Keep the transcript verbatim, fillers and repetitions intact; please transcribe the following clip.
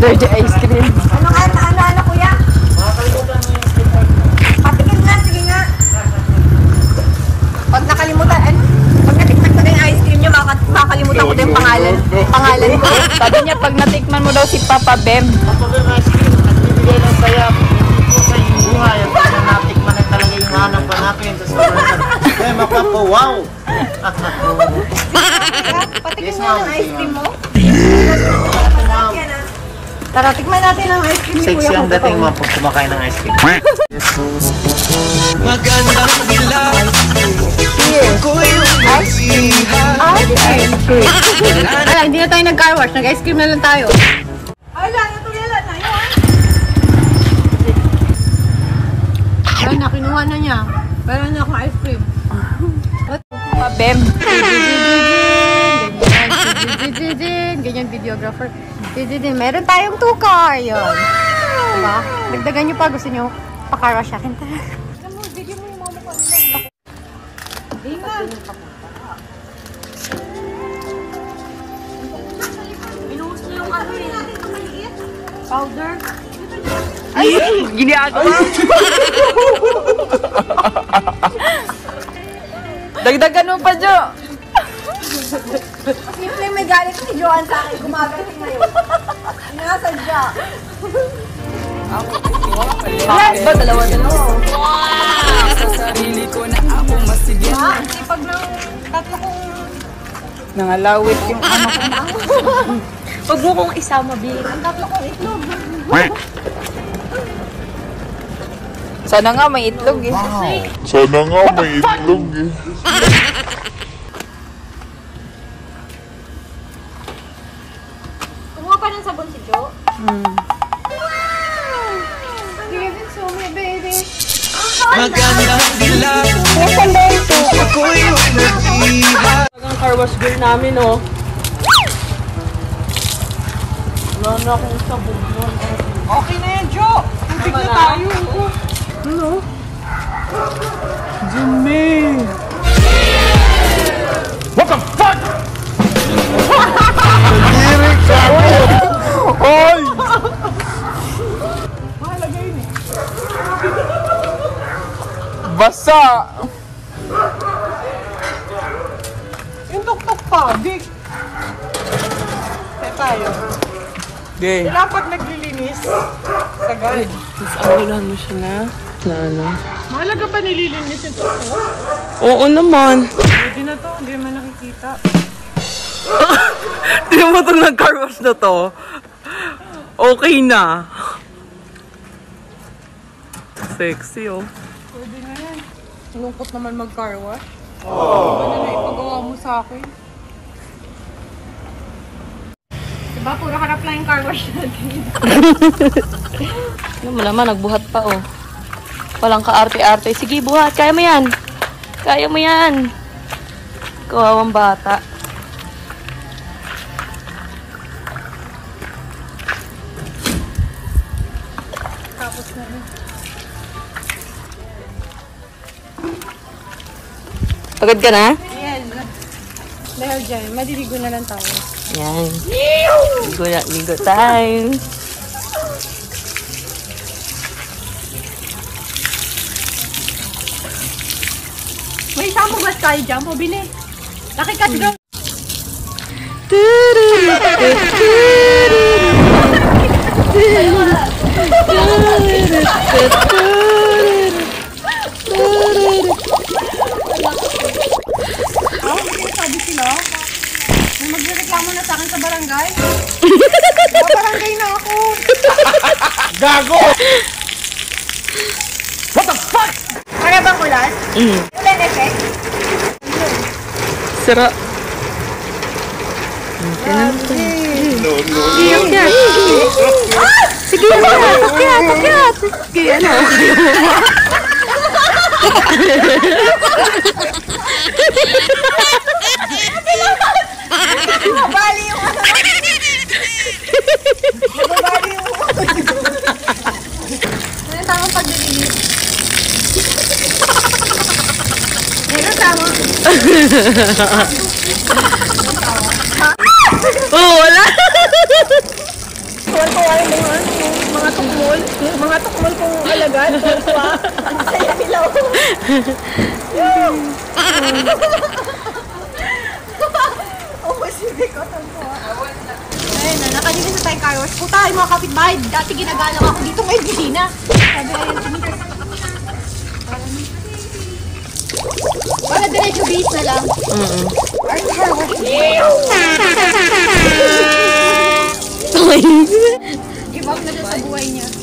Dirty ice cream. Ano ka na ano ano kuya? Makakalimutan mo yung sticker. Patingin nga, sige nga. Pag nakalimutan, ano? Pag natikman ko na yung ice cream nyo, makakalimutan ko din yung pangalan. Pangalan ko. Sabi niya pag natikman mo daw si Papa Bem. Papa Bem ice cream, nagbibigay ng saya. Hindi po sa inyong buhay. At pag natikman na talaga yung hanap pa natin sa sobrang eh, mapapa, wow! Patingin nga ng ice cream mo. Tara, tikman natin ang ice cream ni Kuya. Sexy ang dating mo pag kumakain ng ice cream. Magandang dilaw. Ice cream. Ice cream. Ala, hindi na tayo nag-car wash. Nag-ice cream na lang tayo. Ala, natulala na yun. Ay, nakinuha na niya. Pero na akong ice cream. Papa Bem. Ganyan videographer. Meron tayong two car. Yun. Diba? Nagdagan nyo pa. Gusto nyo pa-car wash akin. Alam mo, video mo yung mga mukha nila. Hindi nga. Binuhos na yung ano eh. Powder. Ay! Ginagawa! Dagdagan mo pa, Jo! Simple may galit si Joan sa akin. Gumagaling ngayon. Inasadya. Yes! Ba? Dalawa-dalawa. Wow! Sa sarili ko na ako masigyan. Ha? Pag nang tatlo kong... Nangalawit yung ano ko. Pag mo kong isama, Bi. Ang tatlo kong itlog. Sana nga may itlog eh. Sana nga may itlog eh. Kumuha pa ng sabon si Jo. Hmm. Give it to me, baby. Magandang dilaw. Ako'y nag-iha. Ang car wash girl namin, oh. Wala na akong sabog nun. Okay na yan, Jo! Tubig na tayo. Ano? Jimmy! What the fuck? Nagdirik ka ako! Oy! Mahalaga yun eh. Basa! Yung tok-tok pa, Dick. Kaya tayo. Okay. Kailangan pag naglilinis, sagad. Tapos awalan mo siya na, na ano. Mahalaga ba nililinis yung tok-tok? Oo naman. Pwede na to, hindi man nakikita. Tingnan mo ito nag-car wash na to. Okay na. Sexy oh. Pwede na yan. Lungkot naman mag-car wash. Ano na ipagawa mo sa akin? Diba, puro harap lang yung car wash natin. Ano mo naman, nagbuhat pa oh. Walang kaarte-arte. Sige, buhat. Kaya mo yan. Kaya mo yan. Kawawang bata. Tapos na rin. Pagod ka na? Ayan. Dahil dyan, madiligo na lang tayo. Yan. Ligo na, ligo time. May isang bugas tayo dyan, pabili. Nakikat daw. Sabi sila, may magreklamo na sa akin sa barangay. Sa barangay na ako. Gago! What the fuck? Para bang kulas? Mm. Wala na effect? Sira. No, no, Akyat. Ah! Sige, akyat. Akyat, akyat. Sige, ano? Mabali yung ano. Mabali yung ano. Ano yung tamang paglilinis? Ano tama? Oh, wala. Tuwan-tuwa yung mga, yung mga tukmol. Mga tukmol kong alagad. Tuwan-tuwa. Ang saya nila. Oh, masibig ko. Tuwan-tuwa. Ayun na, nakalimutan sa tayong car wash. Puta, yung mga kapitbahay. Dati ginagalang ako dito ngayon, Gina. Sabi na yun, tumigil. Para diretso base na lang. Mm-mm. Art car wash. Give up na siya sa buhay niya.